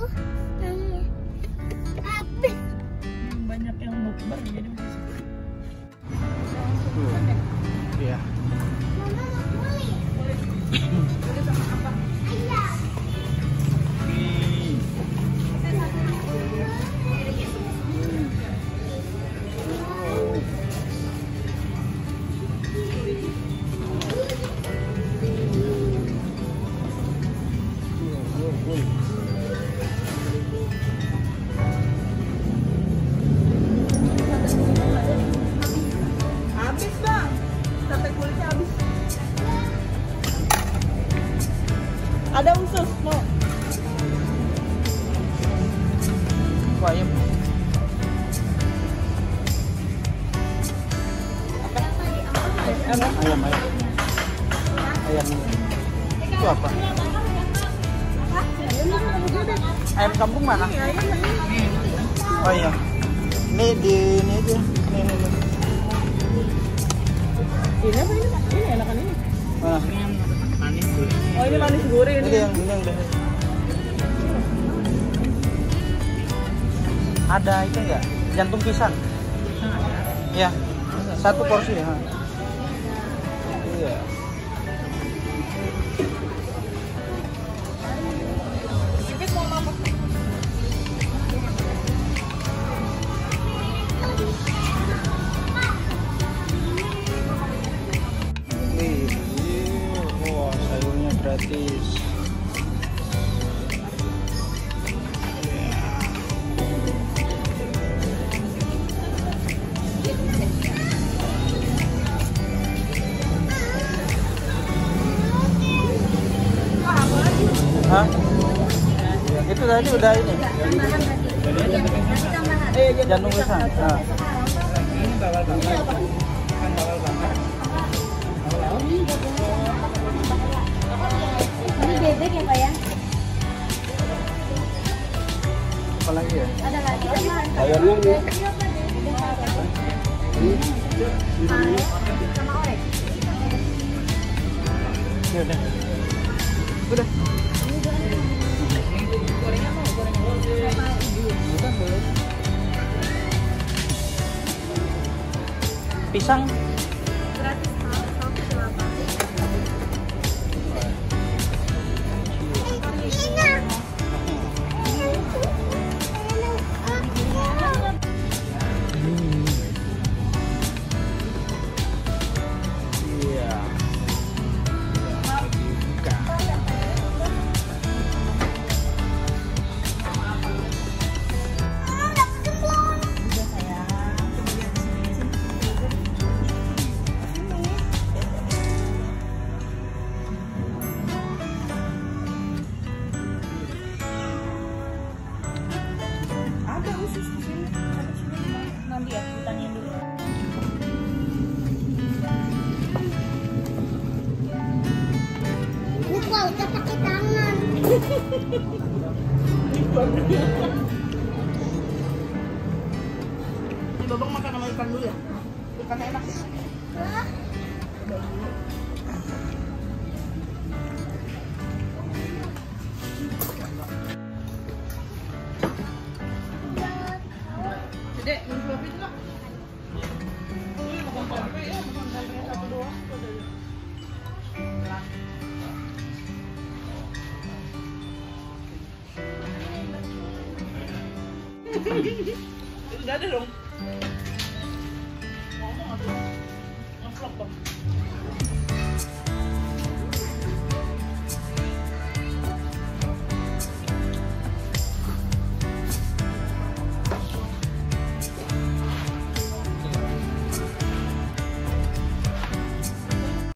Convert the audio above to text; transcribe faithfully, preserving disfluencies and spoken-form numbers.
Habis. Banyak yang bukber jadi masih. Iya. Mama mau kulit. Kulit sama apa? Ayam. Habis bang, sate kulitnya habis. Ada usus mau? Ayam. Apa? Ayam, ayam. Ayam. Itu apa? Ayam kampung mana? Oh iya. Ini di ini aja. Ini ini. ini. Ini apa ini? Ini enakan ini. Mana? Oh ini manis gurih Ini ini. yang ini yang deh. Ada itu enggak? Jantung pisang. Iya. Satu porsi ya. Iya. Pipit mau apa? Wih, wah sayurnya gratis. Hah? Itu tadi udah ini. Eh Jantung pisang. Nah. Ini bawal bakar. Kan bawal bakar. Ini bebek ya Pak ya? Apa lagi ya? Ada lagi kan? Sayurnya nih. Karet sama orek. Ya udah. Udah. gorengnya mau goreng sama ibu. Bukan boleh. Pisang. Gratis satu delapan. Iya. Buka. Ada usus di sini. Ada di sini. Nanti ya ditanyain dulu. Lupa udah pakai tangan. Ini babang makan sama ikan dulu ya. Ikannya enak. Hah? Dek, minum kopi dulu. Ini makan kopi ya, makan kopi satu doang. Udah ada dong. Ngomong atau ngevlog bang.